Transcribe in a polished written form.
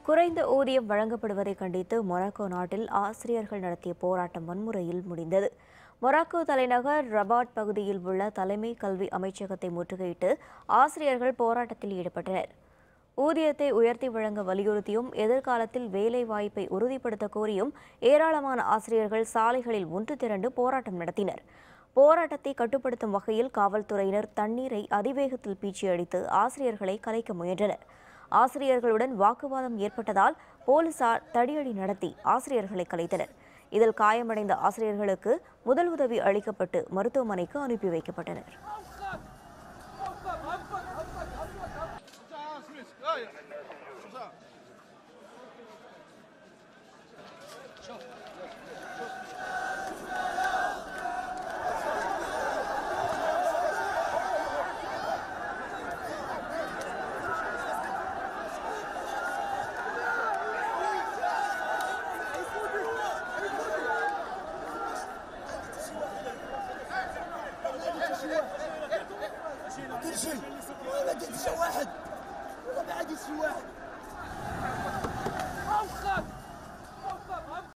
குறைந்த ஊதியம் வழங்கப்படுவதை கண்டித்து மொராக்கோ நாட்டில் ஆசிரியர்கள் நடத்திய போராட்டம் வன்முறையில் முடிந்தது. மொராக்கோ தலைநகர் ரபாட் பகுதியில் உள்ள தலைமை கல்வி அமைச்சகத்தை முற்றுகையிட்டு ஆசிரியர்கள் போராட்டத்தில் ஈடுபட்டனர். ஊதியத்தை உயர்த்தி வழங்க வலியுறுத்தியும் எதிர்காலத்தில் வேலை வாய்ப்பை உறுதிப்படுத்த கோரியும் ஏராளமான ஆசிரியர்கள் சாலைகளில் ஒன்று திரண்டு போராட்டம் நடத்தினர். போராட்டத்தை கட்டுப்படுத்தும் வகையில் காவல்துறையினர் தண்ணீரை அதிவேகத்தில் பீச்சி அடித்து ஆசிரியர்களை கலைக்க முயன்றனர். ஆசிரியர்களுடன் வாக்குவாதம் ஏற்பட்டதால் போலீசார் தடியடி நடத்தி ஆசிரியர்களை கலைத்தனர். இதில் காயமடைந்த ஆசிரியர்களுக்கு முதல் உதவி அளிக்கப்பட்டு மருத்துவமனைக்கு அனுப்பி வைக்கப்பட்டனர். كل شيء ما قدرش واحد والله ما عاد شي واحد.